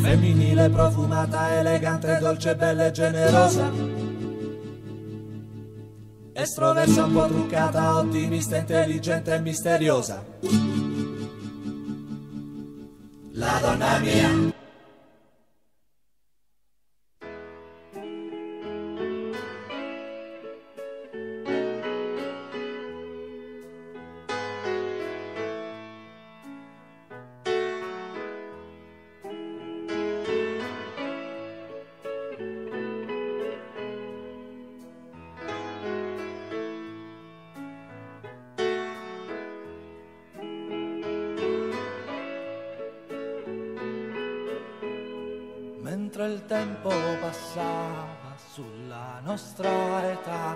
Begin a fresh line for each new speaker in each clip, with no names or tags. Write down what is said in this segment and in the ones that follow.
femminile, profumata, elegante, dolce, bella e generosa, estroversa, un po' truccata, ottimista, intelligente e misteriosa. La donna mia.
Mentre il tempo passava sulla nostra età,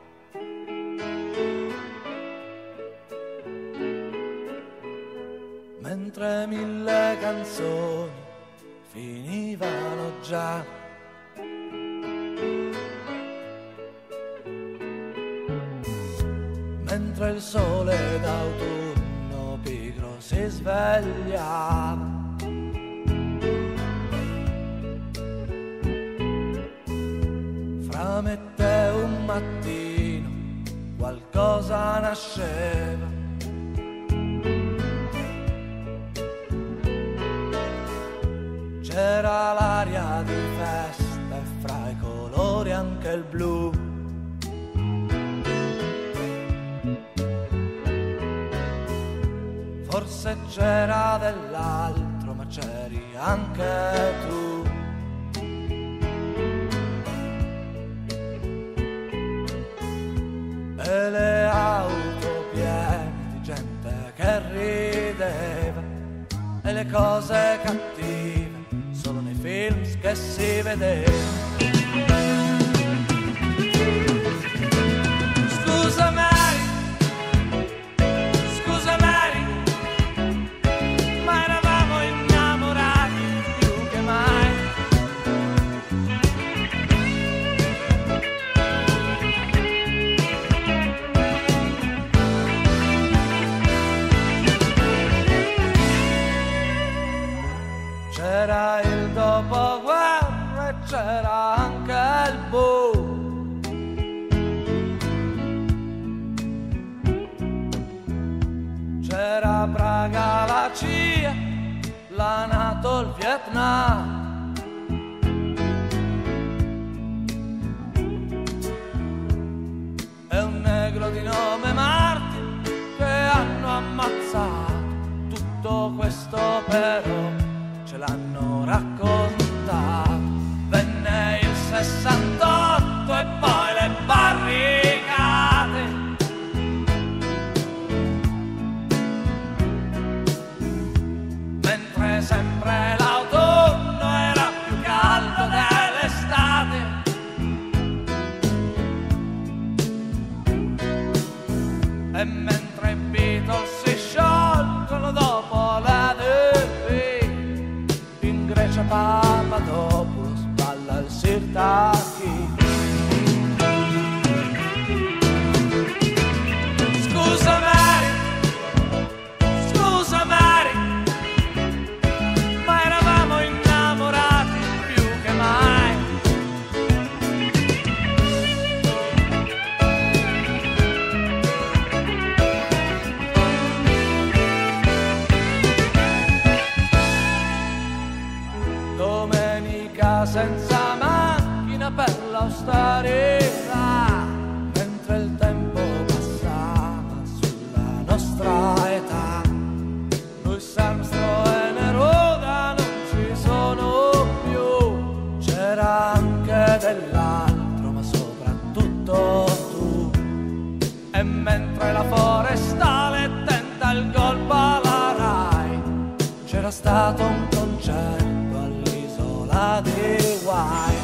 mentre 1000 canzoni finivano già, mentre il sole d'autunno pigro si svegliava, fra me e te un mattino qualcosa nasceva. C'era l'aria di festa e fra i colori anche il blu. Forse c'era dell'altro, ma c'eri anche tu. E le auto piene di gente che rideva, e le cose cattive solo nei film che si vedevano. Scusa Mary, scusa Mary, ma eravamo innamorati più che mai. C'era il dopoguerra e c'era anche il boom. C'era Praga, la CIA, la NATO, il Vietnam. E un negro di nome Martin che hanno ammazzato. Tutto questo però ce l'hanno raccontato. Venne il 68 e poi le barricate. Mentre sempre l'autunno era più caldo dell'estate. E mentre i Beatles si sciolgono dopo la Grecia, Papadopoulos balla il Sirtaki. Scusa Mary, scusa Mary, ma eravamo innamorati più che mai. Domenica senza macchina per l'austerità, mentre il tempo passava sulla nostra età. Louis Armstrong e Neruda non ci sono più. C'era anche dell'altro, ma soprattutto tu. E mentre la forestale tenta il colpo alla Rai, c'era stato un concerto di Why?